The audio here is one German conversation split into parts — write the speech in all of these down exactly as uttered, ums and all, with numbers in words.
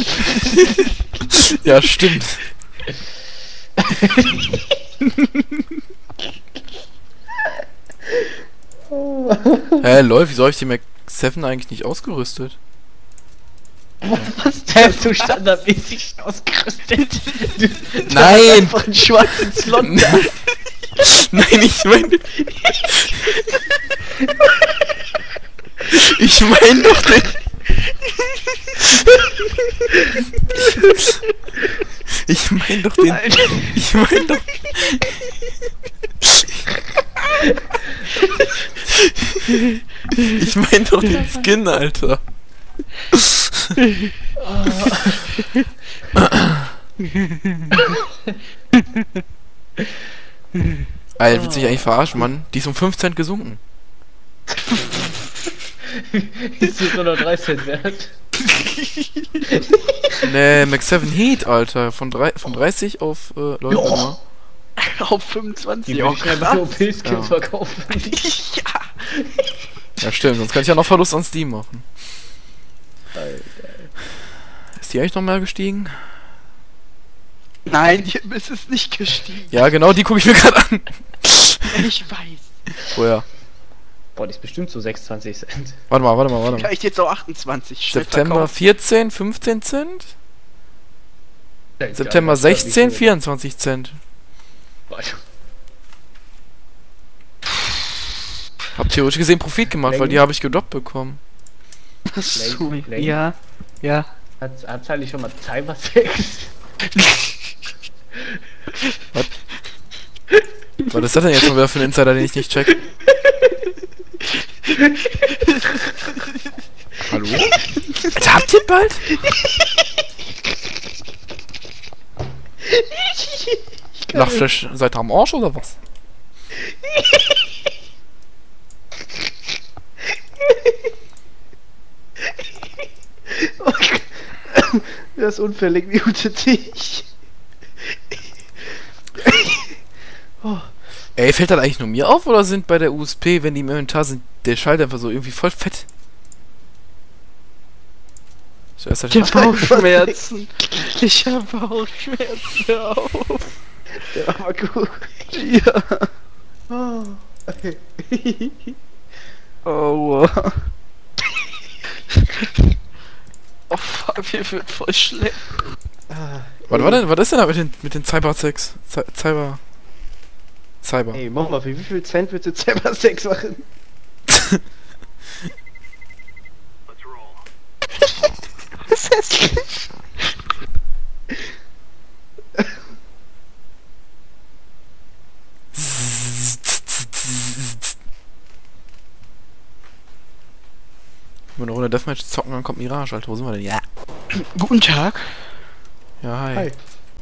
Ja, stimmt. Hä, lol, wieso hab ich die Mac sieben eigentlich nicht ausgerüstet? Was hast du standardmäßig ausgerüstet? Du, du Nein! hast einfach einen schwarzen Slot da. Nein, ich meine... Ich meine doch den... Ich meine doch den... Ich meine doch... Ich meine doch den Skin, Alter. Alter, willst du mich eigentlich verarschen, Mann? Die ist um fünf Cent gesunken. Ist jetzt nur noch drei Cent wert. Nee, Mac sieben Heat, Alter. Von, drei, von dreißig auf, äh, Leute, Oh. Auf fünfundzwanzig. Die will ich einfach so Pilzkins Ja. verkaufen. Ja. Ja, stimmt, sonst kann ich ja noch Verlust an Steam machen. Alter. Ist die eigentlich noch mal gestiegen? Nein, die ist es nicht gestiegen. Ja, genau, die gucke ich mir gerade an. Ich weiß. Woher? Boah, die ist bestimmt so sechsundzwanzig Cent. Warte mal, warte mal, warte mal. Vielleicht jetzt auch achtundzwanzig. Schnell September verkaufen. vierzehn, fünfzehn Cent? September sechzehn, vierundzwanzig Cent. Hab theoretisch gesehen Profit gemacht, weil die habe ich gedroppt bekommen. Ach so, Lane, Lane. ja. Ja. Hat, hat's eigentlich schon mal Cybersex? Was ist das denn jetzt schon wieder für ein Insider, den ich nicht check? Hallo? Alter, habt ihr bald? Lachflash, seid ihr am Arsch oder was? Das unfällig mutet dich. Oh. Ey, fällt das eigentlich nur mir auf oder sind bei der U S P, wenn die im Inventar sind, der Schalldämpfer so irgendwie voll fett? So, erst Ich hab Bauchschmerzen. Ich hab Bauchschmerzen. Hör auf. Der war mal gut. Ja. Oh. Oh. Oh fuck, mir wird voll schlecht. Ah, Was war denn, was ist denn da mit den, mit den Cybersex? Cy- Cyber... Cyber. Ey, mach mal, für wie viel Cent willst du Cybersex machen? Das ist hässlich. Wenn wir eine Runde Deathmatch zocken, dann kommt Mirage, Alter. Wo sind wir denn? Ja. Guten Tag. Ja, hi. Hi.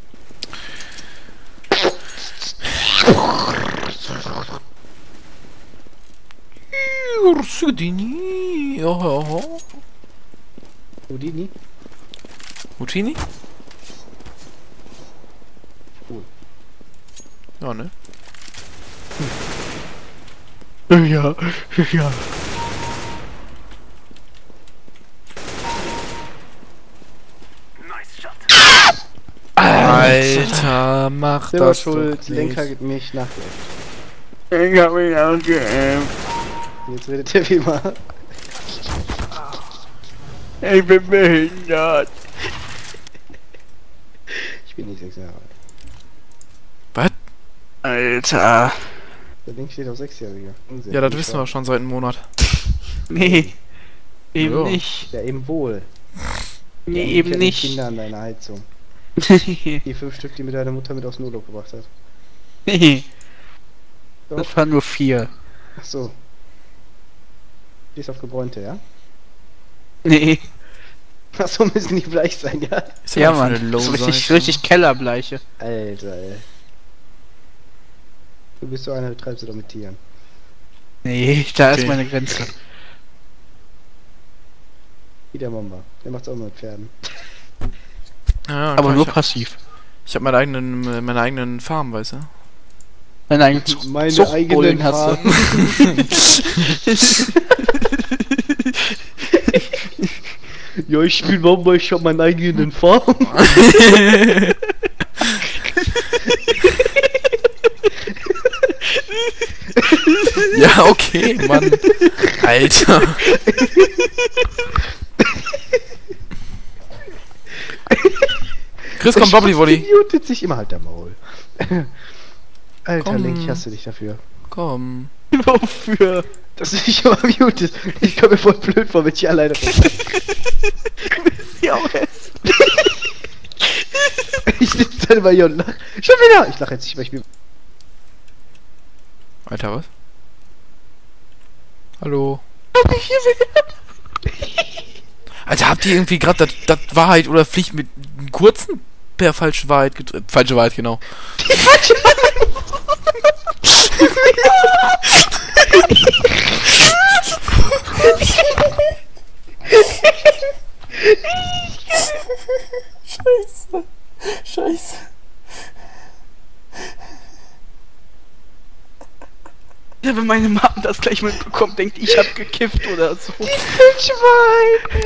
Ursudini. Oho. Houdini? Houdini? Cool. Ja, ne? Ja, ja. Alter, mach Selber das schuld, doch Lenker nicht. gibt mich nach. Ich hab mich ausgeämt. Jetzt redet der wie immer. Ich bin behindert. Ich bin nicht sechs Jahre alt. Was? Alter. Der Link steht auf sechsjährige. Unsinn. Ja, das wissen wir schon seit einem Monat. Nee. Eben Ja. nicht. Ja, eben wohl. Nee, Ja, eben kenn nicht. Kinder an deiner Heizung. Nee. Die fünf Stück, die mir deine Mutter mit aus dem Urlaub gebracht hat. Nee. Doch. Das waren nur vier. Ach so. Die ist auf Gebräunte, ja? Nee. Ach so, müssen die bleich sein, ja? Ist Ja, eigentlich für Mann. eine Das ist richtig, Low-Seite? richtig Kellerbleiche. Alter, ey. Du bist so einer, du treibst du doch mit Tieren. Nee, da Okay. ist meine Grenze. Wie der Mamba. Der macht's auch nur mit Pferden. Ja, Aber klar, nur ich hab, passiv. ich hab meine eigenen, äh, meine eigenen Farm, weißt du? Meine eigenen Zucht- Meine Zuchtbullen eigenen hast du. Farben. Ja, ich spiele Mamba, ich hab meinen eigenen Farm. Ja, okay, Mann. Alter. Chris, komm, Bubbly Volley. mutet sich immer halt der Maul. Alter, Komm. Link, ich hasse dich dafür. Komm. Wofür? Dass du dich immer mutest. Ich komme mir voll blöd vor, wenn ich alleine bin. Du bist ja auch hässlich. Ich sitze dann bei ihr und lach. Schon wieder! Ich lache jetzt nicht, weil ich mir... Alter, was? Hallo? Alter, habt ihr irgendwie gerade das Wahrheit oder Pflicht mit einem kurzen per falsche Wahrheit gedrückt? Falsche Wahrheit, genau. Die falsche Scheiße. Scheiße. Ja, wenn meine Mom das gleich mitbekommt, denkt, ich hab gekifft oder so. Die falsche Wahrheit!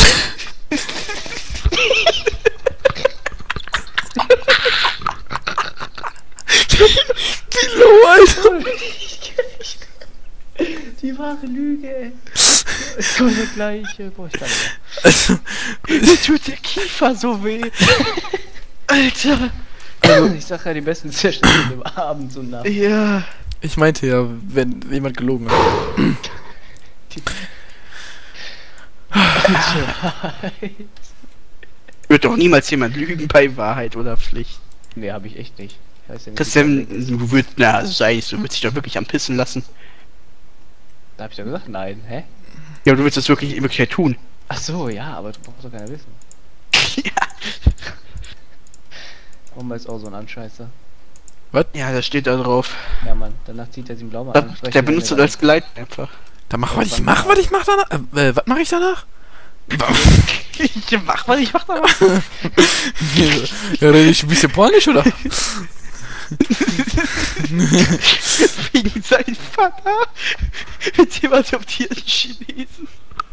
Wie low, Alter. Die wahre Lüge, ey. Ist voll der gleiche. Boah, ich kann nicht mehr. Also, Mir tut der Kiefer so weh. Alter. Also, ich sag ja, die besten Sessions im Abend so nach. Ja. ich meinte ja, wenn jemand gelogen hat. Wird doch niemals jemand lügen bei Wahrheit oder Pflicht. Nee, hab ich echt nicht. Ich weiß ja nicht, Das wie das ist. du würd, na, sei es, du würdest dich doch wirklich am Pissen lassen. Da hab ich doch gesagt, nein. Hä? Ja, aber du willst das wirklich, wirklich tun. Ach so, ja, aber das braucht doch keiner wissen. Ja. Mama ist auch so ein Anscheißer. Ja, das steht da drauf. Ja, Mann. Danach zieht er sie im Blau mal Das, an. der benutzt das als Geleit einfach. Dann mach, was ich mach, was ich mach danach. Äh, äh was mach ich danach? Ich mach was, ich mach da was. Ja, rede ich ein bisschen polnisch, oder? Wegen seinem Vater mit dem adoptierten Chinesen.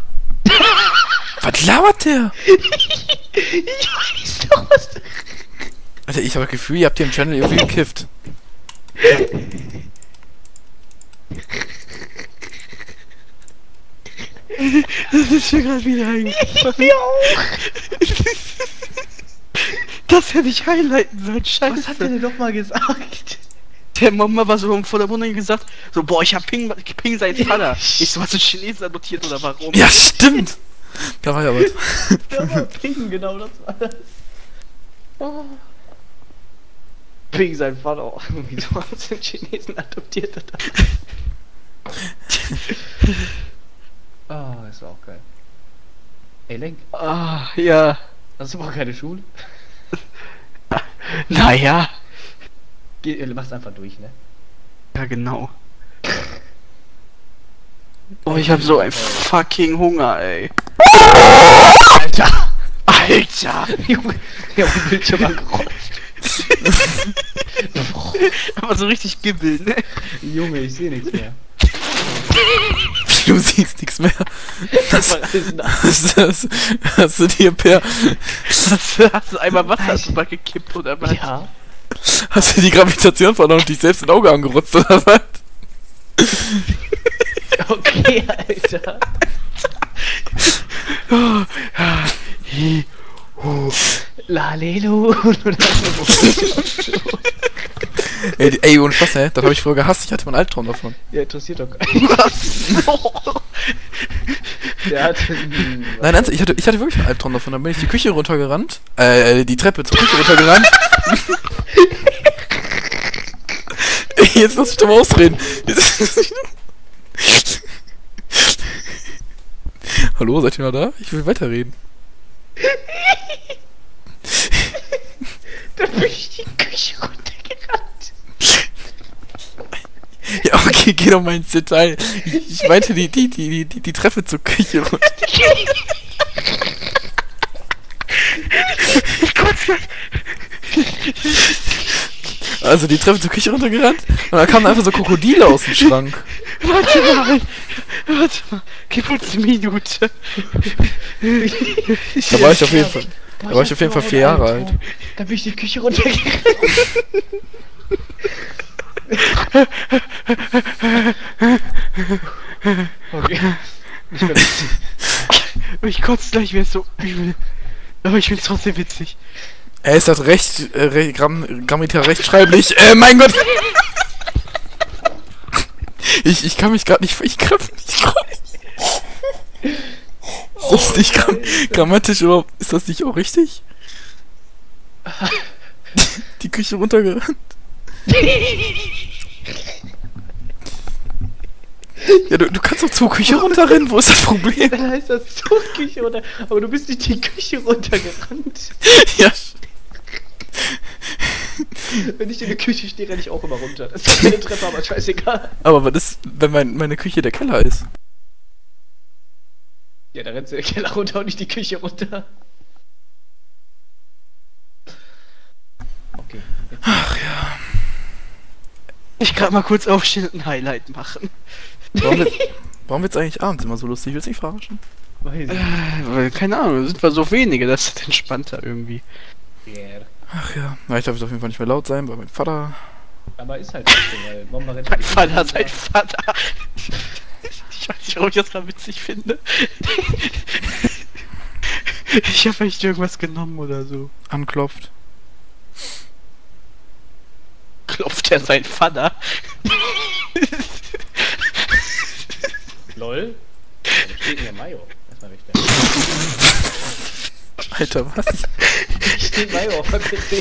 Was labert der? Ich weiß doch, was du... Alter, ich habe das Gefühl, ihr habt hier im Channel irgendwie gekifft. Das ist mir gerade wieder eingefallen. Mir auch. Das hätte ich highlighten sollen, scheiße. Was hat der denn doch mal gesagt? Der Mama war so vor der Wohnung gesagt, so, boah, ich hab Ping, Ping sein Vater. Ich so, was ist Chinesen adoptiert oder warum? Ja, stimmt! Da war ja was. Da war Ping, genau, das war das. Oh. Ping sein Vater auch. Wieso hat den Chinesen adoptiert? Ah, oh, das war auch geil. Ey, Lenk, Ah, ja. hast du überhaupt keine Schule? Naja. Geh, du machst einfach durch, ne? Ja, genau. Oh, ich hab so einen fucking Hunger, ey. Alter! Alter! Junge, ich hab den Bildschirm angerotzt. Aber so richtig gibbeln, ne? Junge, ich sehe nichts mehr. Du siehst nichts mehr. Das war alles nass. Hast, hast, hast du dir per... Hast, du- hast du einmal Wasser drüber gekippt oder was? Ja. Hast du die Gravitation verloren und dich selbst ins Auge angerotzt, oder was? Okay, Alter. Oh, ja. Hi, hu. Lalelu. Ey, ey, ohne Spaß, hä? Das hab ich früher gehasst, ich hatte mal einen Albtraum davon. Ja, interessiert doch keinen. Was? Der hat einen... Nein, ernsthaft, ich hatte, ich hatte wirklich einen Albtraum davon. Dann bin ich die Küche runtergerannt. Äh, die Treppe zur Küche runtergerannt. Ey, jetzt lass mich doch mal ausreden. Jetzt- Hallo, seid ihr noch da? Ich will weiterreden. Da bin ich die Küche runtergerannt. Ja, okay, geh doch mal ins Detail. Ich, ich meinte die, die, die, die, die Treppe zur Küche runter. Also die Treppe zur Küche runtergerannt und da kamen einfach so Krokodile aus dem Schrank. Warte mal! Warte mal! Gib uns eine Minute! Da war ich auf jeden Fall. Da war ich auf jeden Fall vier Jahre alt. Da bin ich die Küche runtergegangen. Okay. Nicht mehr witzig. Ich kotze gleich, mir ist so übel. Aber ich find's trotzdem witzig. Er ist das recht, äh, re, Gramm, grammatikal rechtschreiblich. Äh, mein Gott! Ich, ich kann mich gerade nicht. Ich kann mich nicht. Ist das nicht gram grammatisch oder ist das nicht auch richtig? Die Küche runtergerannt. Ja, du, du kannst doch zur Küche runterrennen, wo ist das Problem? Dann heißt das zur Küche runter, aber du bist nicht die Küche runtergerannt. Ja. Wenn ich in der Küche stehe, renne ich auch immer runter. Das ist keine Treppe, aber scheißegal. Aber was ist, wenn mein, meine Küche der Keller ist? Ja, da rennst du den Keller runter und nicht die Küche runter. Okay. Ach ja. Ich kann mal kurz aufstehen und ein Highlight machen. Warum wird, warum wird's eigentlich abends immer so lustig? Willst du mich verarschen? Weiß ich. Äh, weil, keine Ahnung, sind wir so wenige, das ist entspannter irgendwie. Yeah. Ach ja. Na, ich darf jetzt auf jeden Fall nicht mehr laut sein, weil mein Vater. Aber ist halt so, weil Mama rennt Mein die Vater, Küche sein runter. Vater. Ich weiß nicht, warum ich das gerade witzig finde. Ich habe echt irgendwas genommen oder so. Anklopft. Klopft er sein Vater? Lol. Da steht denn der Mayo? Erstmal weg da. Alter, was? Steht Mayo auf dem P C.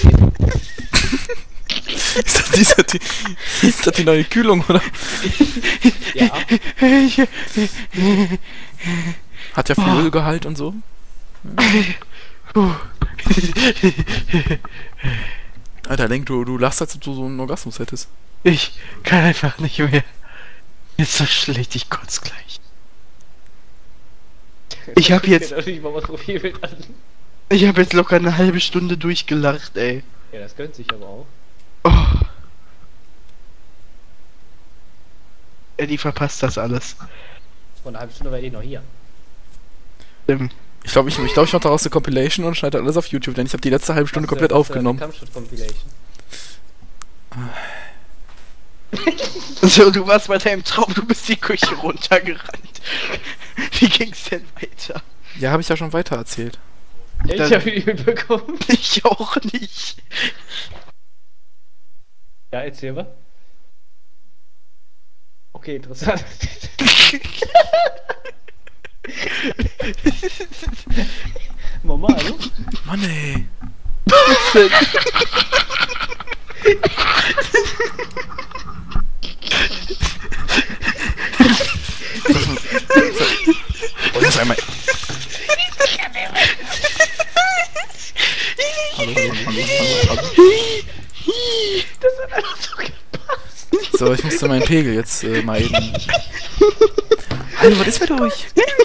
Ist das, ist, das die, ist das die neue Kühlung, oder? Ja. Hat ja viel Oh. Ölgehalt und so. Puh. Alter, denk, du, du lachst, als ob du so einen Orgasmus hättest. Ich kann einfach nicht mehr. Mir ist so schlecht, ich kotze gleich. Ich hab jetzt- Natürlich mal was Profilbild an. Ich habe jetzt locker eine halbe Stunde durchgelacht, ey. Ja, das gönnt sich aber auch. Oh. Eddie verpasst das alles. Vor einer halben Stunde war eh noch hier. Ähm, Ich glaube, ich, ich, glaub, ich mache daraus eine Compilation und schneide alles auf YouTube, denn ich habe die letzte halbe Stunde Was, komplett äh, was, äh, aufgenommen. die Kampfschutz-Compilation. So, du warst bei deinem Traum, du bist die Küche runtergerannt. Wie ging's denn weiter? Ja, habe ich ja schon weiter erzählt. Ja, ich Dann- hab ihn mitbekommen. Ich auch nicht. Ja, erzähl mal. Okay, interessant. Mama, hallo? Mann, ey. Oh, das einmal. Hallo, hallo, hallo, hallo, hallo. Das hat einfach so gepasst. So, ich musste meinen Pegel jetzt äh, mal eben. Hallo, was ist mit euch?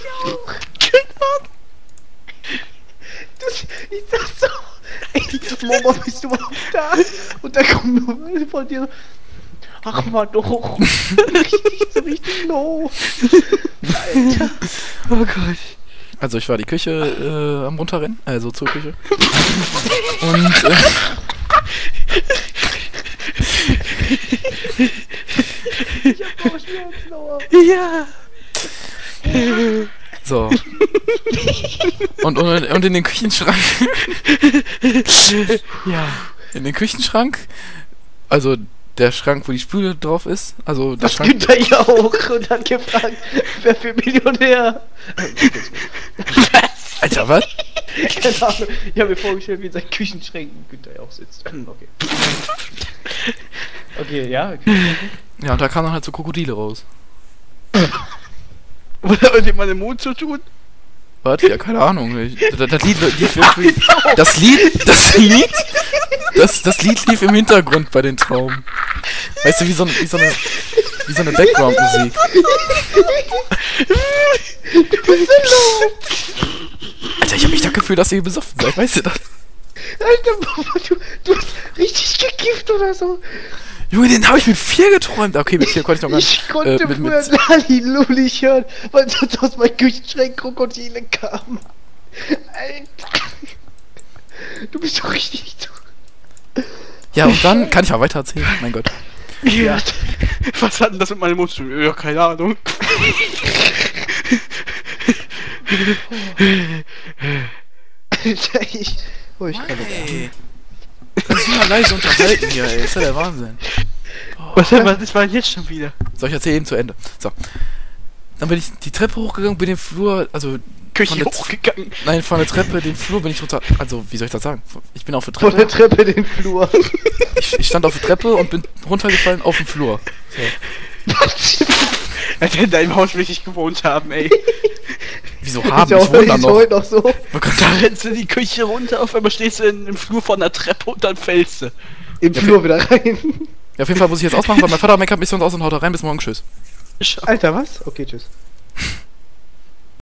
Das, ich sag so, ey, Mama, bist du überhaupt da? Und dann kommt nur von dir so, ach mal doch. Richtig, so richtig low. Alter. Oh Gott. Also ich war die Küche äh, am runterrennen, also zur Küche. Und äh, Ich hab Bauchschmerzen, Aua. Ja. so. Und, und, und in den Küchenschrank. Ja. In den Küchenschrank. Also der Schrank, wo die Spüle drauf ist. Also der Das Schrank. gibt er ja auch und hat gefragt, wer für Millionär. Alter, was? Keine Ahnung. Ich habe mir vorgestellt, wie in seinen Küchenschränken Günther ja auch sitzt. Okay. Okay, ja. Okay. Ja, und da kamen dann halt so Krokodile raus. Was hat mit dem mal im Mond zu tun? Was? Ja, keine Ahnung. Ich, das, das Lied lief irgendwie. Das Lied. Das Lied. Das, das Lied lief im Hintergrund bei den Trauben. Weißt du, wie so, ein- wie so eine. Wie so eine Background-Musik. Alter, ich hab mich das Gefühl, dass ihr besoffen seid, weißt du das? Alter, Mama, du, du hast richtig gekifft oder so. Junge, den habe ich mit vier geträumt. Okay, mit vier konnte ich noch gar nicht. Ich konnte äh, mit, früher mit, Lali nicht hören, weil sonst aus meinem Küchenschrank Krokodile kamen. Alter. Du bist doch richtig so. Ja, und dann kann ich mal weiter erzählen. Mein Gott. Ja. Was hat denn das mit meinem Mund zu tun? Ja, keine Ahnung. Alter, ich... Oh, ich kann das Ey. Kannst du mal leise unterhalten hier, ey. Ist ja der Wahnsinn. Was hat man, das war jetzt schon wieder? Soll ich erzählen zu Ende? So. Dann bin ich die Treppe hochgegangen, bin den Flur, also... Küche von der- hochgegangen. Nein, von der Treppe, den Flur bin ich runter... Also, wie soll ich das sagen? Ich bin auf der Von der Treppe... Treppe den Flur. Ich, ich stand auf der Treppe und bin runtergefallen auf den Flur. So. Als in deinem Haus will ich gewohnt haben, ey. Wieso Ist haben? ja Ich auch wohne da ist noch. heute noch so. Oh Gott. Da rennst du die Küche runter, auf einmal stehst du in, im Flur von der Treppe und dann fällst du. Im Flur wieder rein. Ja, auf jeden Fall muss ich jetzt ausmachen, weil mein Vater meckert mich sonst aus und haut da rein. Bis morgen, tschüss. Schau. Alter, was? Okay, tschüss.